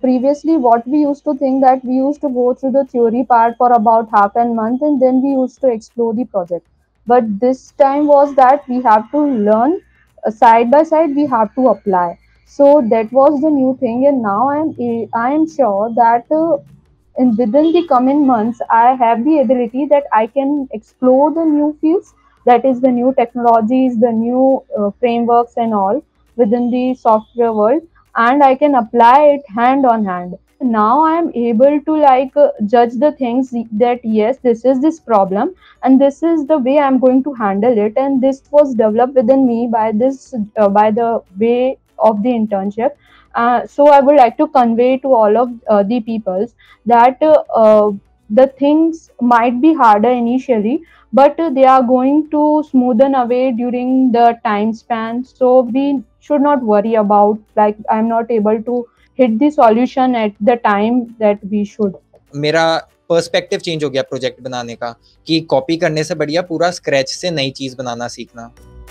previously what we used to think that we used to go through the theory part for about half a month and then we used to explore the project. But this time was that we have to learn side by side, we have to apply. So that was the new thing, and now I am sure that in within the coming months I have the ability that I can explore the new fields, that is the new technologies, the new frameworks and all within the software world, and I can apply it hand on hand. Now I am able to judge the things that yes, this is this problem and this is the way I'm going to handle it, and this was developed within me by this by the way of the internship. So I would like to convey to all of the peoples that the things might be harder initially, but they are going to smoothen away during the time span. So we should not worry about like I'm not able to hit the solution at the time that we should. मेरा perspective change हो गया project बनाने का कि copy करने से बढ़िया पूरा स्क्रैच से नई चीज बनाना सीखना.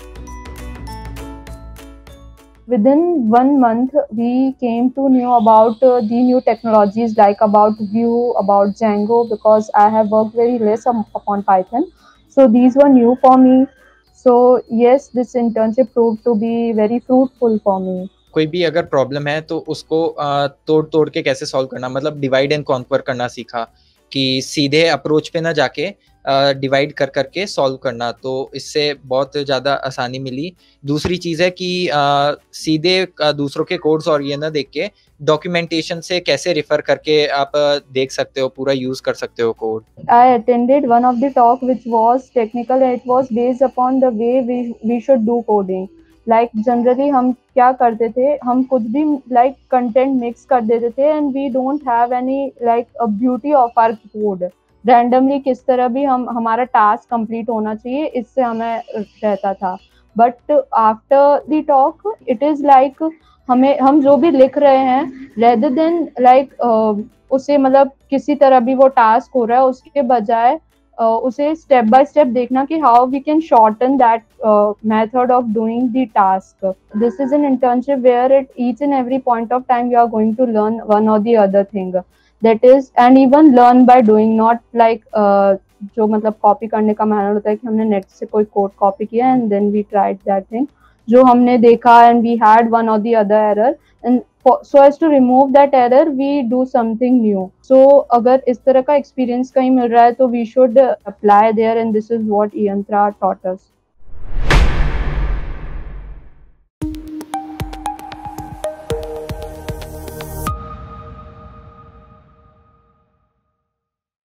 Within 1 month we came to know about the new technologies like about Vue, about Django, because I have worked very less upon Python, so these were new for me. So yes, this internship proved to be very fruitful for me. कोई भी अगर problem है तो उसको तोड़ तोड़ के कैसे सॉल्व करना, मतलब डिवाइड एंड कॉन्कर करना सीखा कि सीधे अप्रोच पे ना जाके डिवाइड कर करके सॉल्व करना, तो इससे बहुत ज़्यादा आसानी मिली. दूसरी चीज़ है कि सीधे दूसरों के कोड्स और ये ना देख के डॉक्यूमेंटेशन से कैसे रेफर करके आप देख सकते हो, पूरा यूज़ कर सकते हो code. I attended one of the talk which was technical and it was based upon the way we should do coding. Like generally हम क्या करते थे, हम कुछ भी like content mix कर देते थे and we don't have any like a beauty of our code. Randomly किस तरह भी हम हमारा task complete होना चाहिए, इससे हमें रहता था. But after the talk it is like हमें हम जो भी लिख रहे हैं rather than like उसे मतलब किसी तरह भी वो टास्क हो रहा है उसके बजाय उसे स्टेप बाय स्टेप देखना कि how we can shorten that method of doing the task. This is an internship where at each and every point of time you are going to learn one or the other thing, that is and even learn by doing, not like जो मतलब copy करने का manner होता है कि हमने net से कोई कोड कॉपी किया and then we tried that thing. जो हमने देखा and we had one or the other error and so as to remove that error we do something new. So अगर इस तरह का experience कहीं मिल रहा है तो we should apply there, and this is what Iyantra taught us.